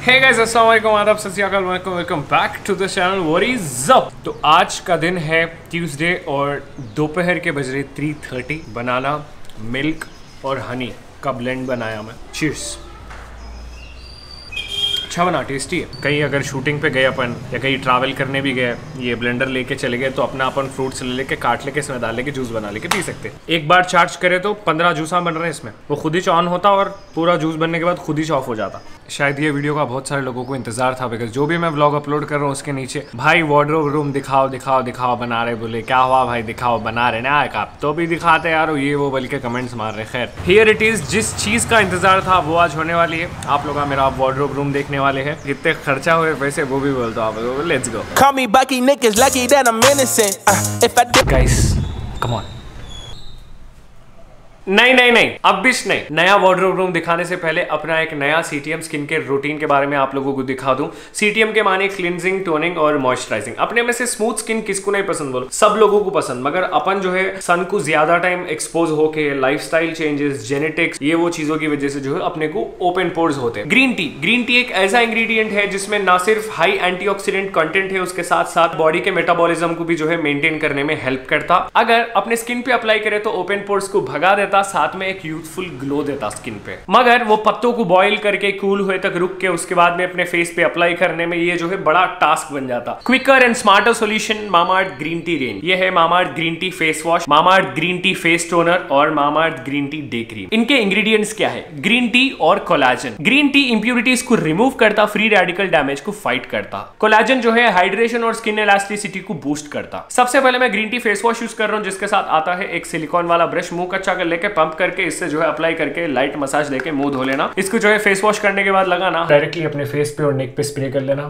Hey guys, अस्सलाम वालेकुम, आदाब, सत श्री अकाल, welcome back to the channel. What is up. तो आज का दिन है ट्यूसडे और दोपहर के बज रहे 3:30। बनाना, मिल्क और हनी का ब्लेंड बनाया मैं। चीयर्स। अच्छा बना, टेस्टी है। कहीं अगर शूटिंग पे गए अपन या कहीं ट्रैवल करने भी गए, ये ब्लेंडर लेके चले गए तो अपना अपन फ्रूट्स ले लेके काट लेके इसमें डाल लेके जूस बना लेके पी सकते हैं। एक बार चार्ज करे तो 15 जूसा बन रहे हैं इसमें। वो खुद ही ऑन होता और पूरा जूस बनने के बाद खुद ही ऑफ हो जाता। शायद ये वीडियो का बहुत सारे लोगों को इंतजार था, बिकॉज जो भी मैं व्लॉग अपलोड कर रहा हूँ उसके नीचे भाई वार्डरोब रूम दिखाओ दिखाओ दिखाओ बना रहे। बोले क्या हुआ भाई, दिखाओ बना रहे ना आप तो भी दिखाते यार, ये वो बोल के कमेंट्स मार रहे। खैर, हियर इट इज। जिस चीज का इंतजार था वो आज होने वाली है। आप लोग मेरा वार्डरोब रूम देखने वाले हैं। कितने खर्चा हुए वैसे वो भी बोलता हूँ आप। Let's go. Guys come on. नहीं, अब भी नहीं। नया वार्डरोब रूम दिखाने से पहले अपना एक नया सीटीएम स्किन केयर रूटीन के बारे में आप लोगों को दिखा दूं। सीटीएम के माने क्लिनजिंग, टोनिंग और मॉइस्चराइजिंग। अपने में से स्मूथ स्किन किसको नहीं पसंद, बोलो सब लोगों को पसंद। मगर अपन जो है सन को ज्यादा टाइम एक्सपोज होके लाइफस्टाइल चेंजेस, जेनेटिक्स, ये वो चीजों की वजह से जो है अपने को ओपन पोर्स होते हैं। ग्रीन टी एक ऐसा इंग्रेडिएंट है जिसमें ना सिर्फ हाई एंटीऑक्सीडेंट कंटेंट है, उसके साथ साथ बॉडी के मेटाबॉलिज्म को भी जो है मेंटेन करने में हेल्प करता। अगर अपने स्किन पे अप्लाई करे तो ओपन पोर्स को भगा देता, साथ में एक यूथफुल ग्लो देता स्किन पे। मगर वो पत्तों को बॉईल करके कूल हुए तक रुक के उसके बाद में अपने फेस पे अप्लाई करने में ये जो है बड़ा टास्क बन जाता। Quicker and smarter solution Mamaearth green tea range. ये है Mamaearth green tea face wash, Mamaearth green tea face toner और Mamaearth green tea day cream. इनके इंग्रेडिएंट्स क्या है? ग्रीन टी और कोलाजन। ग्रीन टी इंप्यूरिटीज को रिमूव करता, free radical damage को फाइट करता। कोलाजन जो है हाइड्रेशन और स्किन इलास्टिसिटी को बूस्ट करता। सबसे पहले मैं green tea face wash use कर रहा हूं, जिसके साथ आता है एक सिलिकॉन वाला ब्रश। मुंह कच्चा कर लेके पंप करके इससे जो है अप्लाई करके लाइट मसाज देके मुंह धो लेना। इसको जो है फेस वॉश करने के बाद लगाना डायरेक्टली अपने फेस पे और नेक पे स्प्रे कर लेना।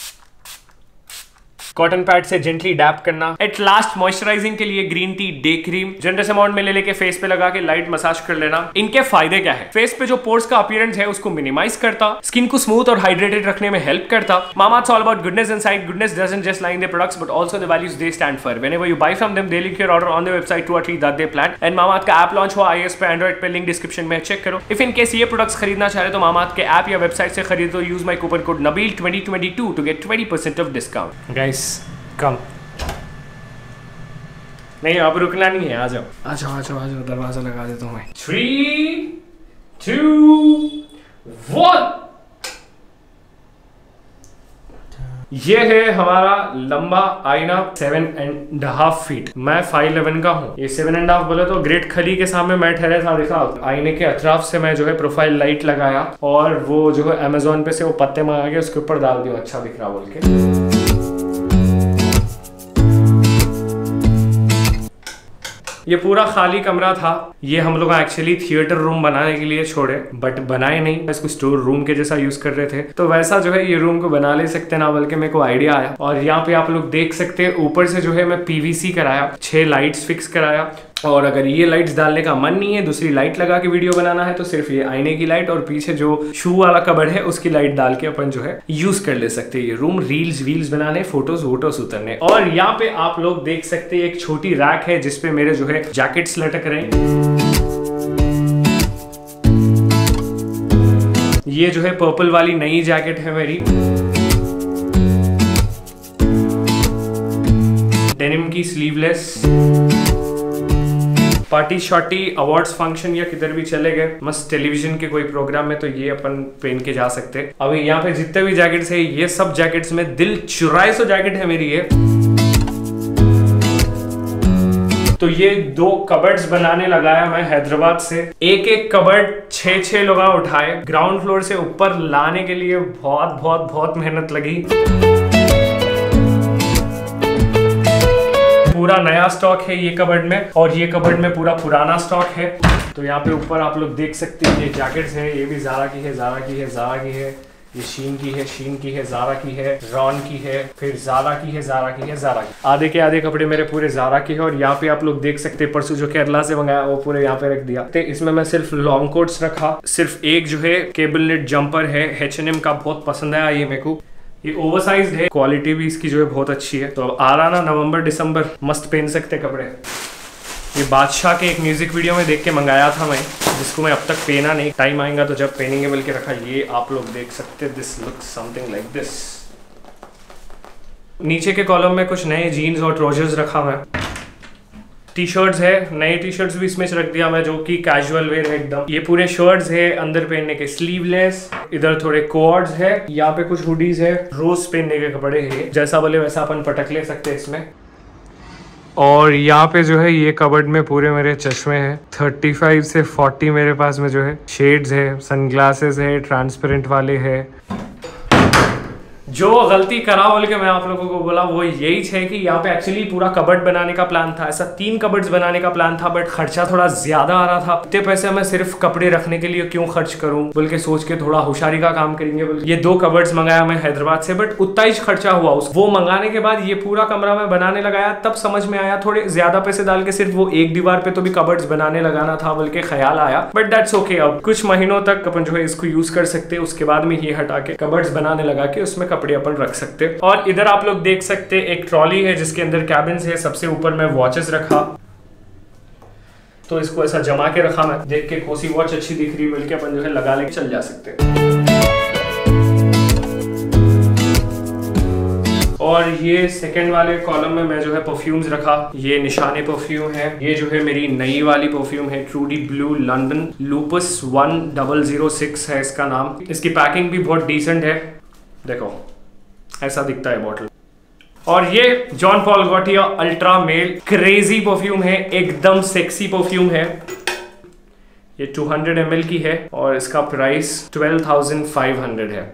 कॉटन पैड से जेंटली डैप करना। एट लास्ट मॉइस्चराइजिंग के लिए green tea day cream generous amount में ले लेके फेस पे लगा के लाइट मसाज कर लेना। इनके फायदे क्या है? फेस पे जो पोर्स का अपीयरेंस है उसको मिनिमाइज करता, स्किन को स्मूथ और हाइड्रेटेड रखने में हेल्प करता। Mamaearth all about goodness inside. Goodness doesn't just lie in the products but also the values they stand for. Whenever you buy from them they link your order on the website to achieve that they plan. And Mamaearth का app launch हुआ iOS पे, Android पे, link description में check करो। If in case ये products खरीदना चाह रहे तो मामाअर्थ के ऐप या वेबसाइट से खरीदो। Use my coupon code Nabeel 2022 to get 20% off discount. Guys come नहीं, अब रुकना नहीं है। आ जाओ आ जाओ आ जाओ आ जाओ, दरवाजा लगा देता हूँ मैं। 3, 2, 1। ये है हमारा लंबा आईना 7.5 फीट। मैं 5'11" का हूँ। ये 7.5 बोले तो ग्रेट खली के सामने मैं ठहरे था। देखा आईने के अतराफ से मैं जो है प्रोफाइल लाइट लगाया और वो जो है अमेजोन पे से वो पत्ते मंगा के उसके ऊपर डाल दिया, अच्छा दिख रहा बोल के। ये पूरा खाली कमरा था। ये हम लोग एक्चुअली थिएटर रूम बनाने के लिए छोड़े, बट बनाए नहीं, इसको स्टोर रूम के जैसा यूज कर रहे थे। तो वैसा जो है ये रूम को बना ले सकते ना, बल्कि मेरे को आइडिया आया। और यहाँ पे आप लोग देख सकते हैं ऊपर से जो है मैं पीवीसी कराया, 6 लाइट्स फिक्स कराया। और अगर ये लाइट्स डालने का मन नहीं है, दूसरी लाइट लगा के वीडियो बनाना है, तो सिर्फ ये आईने की लाइट और पीछे जो शू वाला कबर्ड है उसकी लाइट डाल के अपन जो है यूज कर ले सकते हैं ये रूम रील्स वील्स बनाने, फोटोज वोटोज उतरने। और यहाँ पे आप लोग देख सकते हैं एक छोटी रैक है जिसपे मेरे जो है जैकेट्स लटक रहे हैं। ये जो है पर्पल वाली नई जैकेट है मेरी, डेनिम की sleeveless. Party shorty, awards function या किधर भी चले गए, मस्त टेलीविजन के कोई प्रोग्राम में तो ये अपन पहन के जा सकते हैं। अभी यहाँ पे जितने भी जैकेट्स है, ये सब जैकेट्स में दिल चुराए सो जैकेट है मेरी ये। तो ये 2 कबर्ड्स बनाने लगाया मैं हैदराबाद से। एक कबर्ड 6 लोग उठाए। ग्राउंड फ्लोर से ऊपर लाने के लिए बहुत मेहनत लगी। पूरा नया स्टॉक है ये कबर्ड में, और ये कबर्ड में पूरा पुराना स्टॉक है। तो यहाँ पे ऊपर आप लोग देख सकते हैं ये जैकेट्स हैं। ये भी ज़ारा की है, ज़ारा की है, ज़ारा की है। ये शीन की है, शीन की है, ज़ारा की है, रॉन की है, फिर ज़ारा की है, ज़ारा की है, ज़ारा की। आधे के आधे कपड़े मेरे पूरे ज़ारा के हैं। और यहाँ पे आप लोग देख सकते हैं परसों जो केरला से मंगाया वो पूरे यहाँ पे रख दिया। तो इसमें मैं सिर्फ लॉन्ग कोट्स रखा। सिर्फ एक जो है केबल नेट जंपर है H&M का, बहुत पसंद आया ये मेरे को। ये ओवरसाइज्ड है, क्वालिटी भी इसकी जो है बहुत अच्छी है। तो आ रहा ना नवंबर दिसंबर, मस्त पहन सकते कपड़े। ये बादशाह के एक म्यूजिक वीडियो में देख के मंगाया था मैं। जिसको मैं अब तक पहना नहीं, टाइम आएगा तो जब पहनेंगे बल्कि रखा। ये आप लोग देख सकते हैं, this looks something like this. नीचे के कॉलम में कुछ नए जीन्स और ट्राउजर्स रखा हुआ है। टी शर्ट्स है, नए टी शर्ट्स भी इसमें रख दिया मैं, जो कि कैजुअल वेयर है एकदम। ये पूरे शर्ट्स है अंदर पहनने के, स्लीवलेस। इधर थोड़े कोड्स है, यहाँ पे कुछ हुडीज है, रोज पहनने के कपड़े है, जैसा बोले वैसा अपन पटक ले सकते हैं इसमें। और यहाँ पे जो है ये कबर्ड में पूरे मेरे चश्मे हैं, 35 से 40 मेरे पास में जो है शेड्स है, सनग्लासेस है, ट्रांसपेरेंट वाले है। जो गलती करा बोल के मैं आप लोगों को बोला वो यही है कि यहाँ पे एक्चुअली पूरा कबर्ड बनाने का प्लान था, ऐसा 3 कबर्ड्स बनाने का प्लान था, बट खर्चा थोड़ा ज्यादा आ रहा था। इतने पैसे मैं सिर्फ कपड़े रखने के लिए क्यों खर्च करूं बोल के सोच के थोड़ा होशियारी का काम करेंगे बोल ये 2 कबर्ड्स मंगाया मैं हैदराबाद से, बट उतना ही खर्चा हुआ वो मंगाने के बाद। ये पूरा कमरा मैं बनाने लगाया तब समझ में आया थोड़े ज्यादा पैसे डाल के सिर्फ वो एक दीवार पे तो भी कबर्ड्स बनाने लगाना था बोल के ख्याल आया, बट दैट्स ओके। अब कुछ महीनों तक अपन जो है इसको यूज कर सकते, उसके बाद में ये हटा के कबर्ड्स बनाने लगा के उसमें कपड़े अपन रख सकते। और इधर आप लोग देख सकते एक ट्रॉली है जिसके अंदर कैबिन्स है, सबसे ऊपर में वॉचेस रखा, तो इसको ऐसा जमा के रखा मैं, देख के कौन सी वॉच अच्छी दिख रही है मिलके अपन जो है लगा लेके चल जा सकते हैं। और ये सेकंड वाले कॉलम में मैं जो है परफ्यूम्स रखा, ये निशाने परफ्यूम है, ये जो है मेरी नई वाली परफ्यूम है ट्रूडी ब्लू लंदन लूपस 1006 है इसका नाम। इसकी पैकिंग भी बहुत डिसेंट है, देखो ऐसा दिखता है बॉटल। और ये Jean Paul Gaultier ultra male crazy perfume है, एकदम सेक्सी परफ्यूम है। ये 200 ml की है और इसका प्राइस 12,500 है।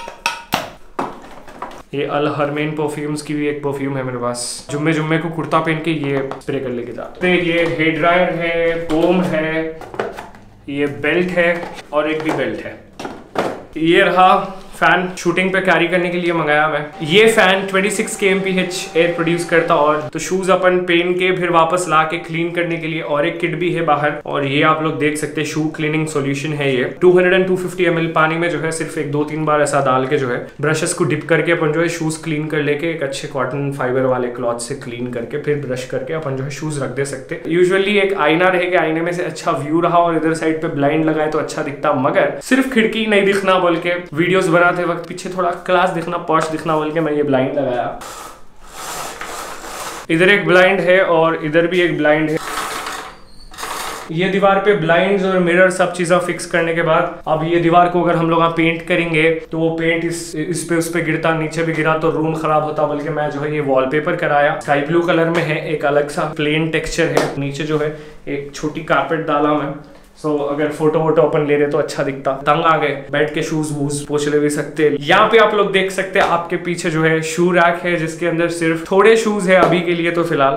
ये अल हरमैन परफ्यूम्स की भी एक परफ्यूम है मेरे पास, जुम्मे को कुर्ता पहन के ये स्प्रे कर लेके जाते हैं। ये हेयर ड्रायर है, कोम है, ये बेल्ट है और एक भी बेल्ट है। ये रहा फैन, शूटिंग पे कैरी करने के लिए मंगाया मैं। ये फैन 26 kmph एयर प्रोड्यूस करता, और तो शूज अपन पहन के फिर वापस ला के क्लीन करने के लिए और एक किट भी है बाहर। और ये आप लोग देख सकते हैं शू क्लीनिंग सॉल्यूशन है ये 200 and 250 ml पानी में जो है सिर्फ 1-2-3 बार ऐसा डाल के जो है ब्रशेस को डिप करके अपन जो है शूज क्लीन कर लेके एक अच्छे कॉटन फाइबर वाले क्लॉथ से क्लीन करके फिर ब्रश करके अपन जो है शूज रख दे सकते। यूजुअली एक आईना रहेगा, आईने में से अच्छा व्यू रहा और इधर साइड पे ब्लाइंड लगाए तो अच्छा दिखता, मगर सिर्फ खिड़की नहीं दिखना बोल के वीडियोस बनाते वक्त पीछे थोड़ा क्लास दिखना, पॉश दिखना बोल के मैं ये ब्लाइंड लगाया। इधर एक ब्लाइंड है और इधर भी एक ब्लाइंड है। ये दीवार पे ब्लाइंड्स और मिरर सब चीजें फिक्स करने के बाद अब ये दीवार को अगर हम लोग पेंट करेंगे तो वो पेंट इस पे उस पे गिरता, नीचे भी गिरा तो रूम खराब होता, बल्कि मैं जो है ये वॉलपेपर कराया, स्काई ब्लू कलर में है, एक अलग सा प्लेन टेक्सचर है, नीचे जो है एक छोटी कारपेट डाला मैं। सो अगर फोटो वोटो अपन ले रहे तो अच्छा दिखता। तंग आ गए बैठ के शूज वूज पोछ ले भी सकते। यहाँ पे आप लोग देख सकते हैं आपके पीछे जो है शू रैक है जिसके अंदर सिर्फ थोड़े शूज है अभी के लिए तो फिलहाल।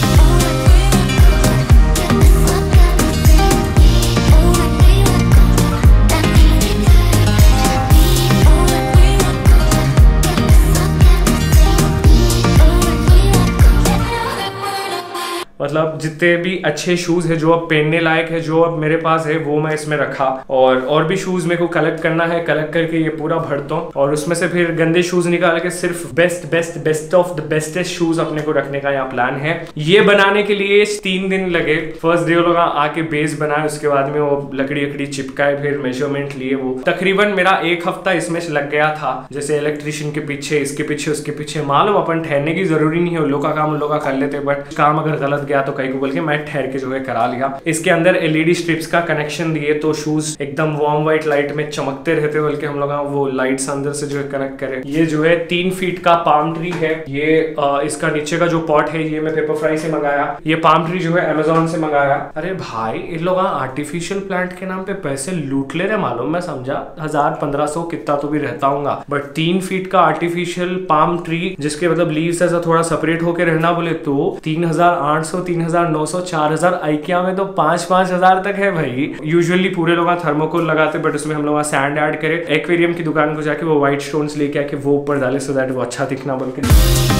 मतलब जितने भी अच्छे शूज है जो अब पहनने लायक है जो अब मेरे पास है वो मैं इसमें रखा, और भी शूज मेरे को कलेक्ट करना है, कलेक्ट करके ये पूरा भरता हूँ और उसमें से फिर गंदे शूज निकाल के सिर्फ best of the bestest shoes अपने को रखने का यहाँ प्लान है। ये बनाने के लिए 3 दिन लगे। फर्स्ट डे लोग आके बेस बनाए, उसके बाद में वो लकड़ी चिपकाए, फिर मेजरमेंट लिए, वो तकरीबन मेरा 1 हफ्ता इसमें लग गया था। जैसे इलेक्ट्रिशियन के पीछे, इसके पीछे, उसके पीछे। मालूम अपन ठहरने की जरूरी नहीं है, उन लोग का काम उन लोग का कर लेते, बट काम अगर गलत गया तो कहीं को बोल के मैं ठहर के जो है करा लिया। इसके अंदर LED स्ट्रिप्स का कनेक्शन दिए तो शूज एकदम वार्म व्हाइट लाइट में चमकते रहते, बल्कि हम लोग वो लाइट्स अंदर से जो है कनेक्ट करें। ये जो है 3 फीट का पाम ट्री है। ये इसका नीचे का जो पॉट है ये मैं पेपर फ्राई से मंगाया। ये पाम ट्री जो है अमेजोन से मंगाया। अरे भाई इन लोग आर्टिफिशियल प्लांट के नाम पे पैसे लूट ले रहे, मालूम। मैं समझा 1000-1500 कितना तो भी रहता हूँ, बट 3 फीट का आर्टिफिशियल पाम ट्री जिसके मतलब लीव्स ऐसा थोड़ा सेपरेट होकर रहना बोले तो 3800, 3900, 4000, आइकिया में तो 5-5000 तक है भाई। यूजुअली पूरे लोग थर्मोकोल लगाते, बट उसमें हम लोग सैंड ऐड करे। एक्वेरियम की दुकान को जाके वो व्हाइट स्टोन्स लेके आके वो ऊपर डाले सो दैट वो अच्छा दिखना बोल के।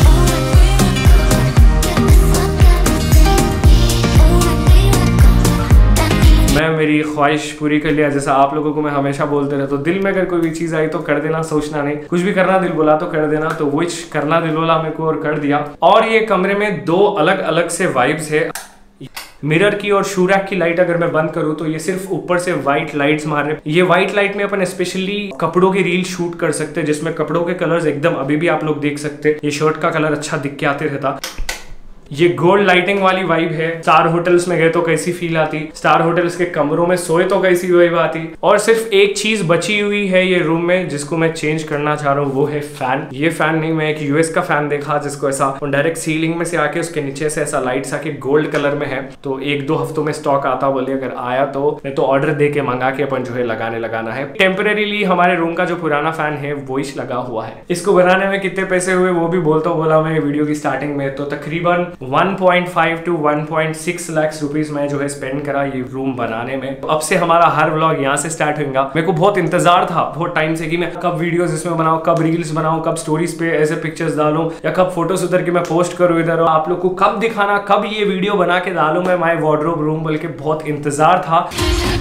मैं मेरी ख्वाहिश पूरी कर लिया, जैसा आप लोगों को मैं हमेशा बोलते रहता हूँ, दिल में अगर कोई भी चीज आई तो कर देना, सोचना नहीं। कुछ भी करना दिल बोला तो कर देना, तो वो करना दिल बोला मेरे को और कर दिया। और ये कमरे में 2 अलग अलग से वाइब्स है। मिरर की और शू रैक की लाइट अगर मैं बंद करूँ तो ये सिर्फ ऊपर से व्हाइट लाइट्स मार रहे हैं। ये व्हाइट लाइट में अपन स्पेशली कपड़ों की रील शूट कर सकते हैं, जिसमें कपड़ों के कलर्स एकदम अभी भी आप लोग देख सकते हैं। ये शर्ट का कलर अच्छा दिख के आते रहता। ये गोल्ड लाइटिंग वाली वाइब है। स्टार होटल्स में गए तो कैसी फील आती, स्टार होटल्स के कमरों में सोए तो कैसी वाइब आती। और सिर्फ एक चीज बची हुई है ये रूम में जिसको मैं चेंज करना चाह रहा हूँ, वो है फैन। ये फैन नहीं, मैं एक यूएस का फैन देखा जिसको ऐसा डायरेक्ट सीलिंग में से आके उसके नीचे से ऐसा लाइट्स आके गोल्ड कलर में है। तो 1-2 हफ्तों में स्टॉक आता, बोले अगर आया तो मैं तो ऑर्डर दे के मंगा के अपन जो है लगाना है। टेम्परेरीली हमारे रूम का जो पुराना फैन है वो ही लगा हुआ है। इसको बनाने में कितने पैसे हुए वो भी बोला मैं वीडियो की स्टार्टिंग में। तो तकरीबन 1.5 to 1.6 लाख रुपीस मैं जो है स्पेंड करा ये रूम बनाने में। तो अब से हमारा हर व्लॉग यहाँ से स्टार्ट होगा। मेरे को बहुत इंतजार था बहुत टाइम से कि मैं कब वीडियोस इसमें बनाऊं, कब रील्स बनाऊं, कब स्टोरीज पे ऐसे पिक्चर्स डालूं, या कब फोटोज उतर के मैं पोस्ट करूं इधर, और आप लोग को कब दिखाना, कब ये वीडियो बना के डालूं मैं माय वार्डरोब रूम, बोल के बहुत इंतजार था।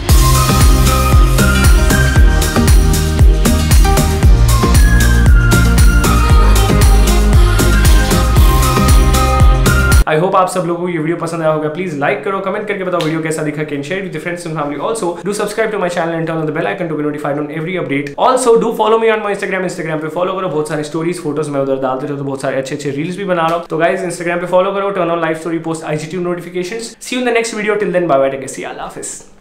आई होप आप सब लोगों को ये वीडियो पसंद आया होगा। प्लीज लाइक करो, कमेंट करके बताओ वीडियो कैसा दिखा, can share with friends and family. Also do subscribe to my channel and turn on the bell icon to be notified on every update. Also do follow me on my Instagram पे follow करो, बहुत सारे stories photos मैं उधर डालते रहता हूं, बहुत सारे अच्छे रील्स भी बना रहा हूं। तो गाइस इंस्टाग्राम पे फॉलो करो, turn on live story, post IGTV notifications. See you in the next video, till then bye bye, take care, see you, अल्लाह हाफिज़।